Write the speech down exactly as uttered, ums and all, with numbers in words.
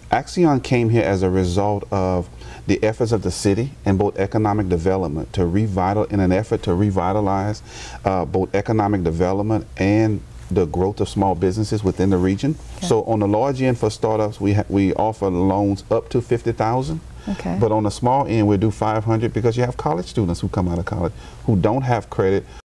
Axion came here as a result of the efforts of the city and both economic development to revital in an effort to revitalize uh, both economic development and the growth of small businesses within the region. Okay. So on the large end for startups, we ha we offer loans up to fifty thousand. Okay. But on the small end, we do five hundred because you have college students who come out of college who don't have credit